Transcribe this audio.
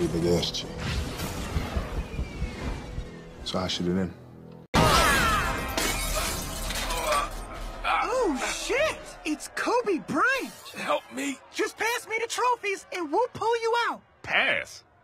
Arrivederci. So I shoot it in. Oh, shit! It's Kobe Bryant! Help me. Just pass me the trophies and we'll pull you out. Pass?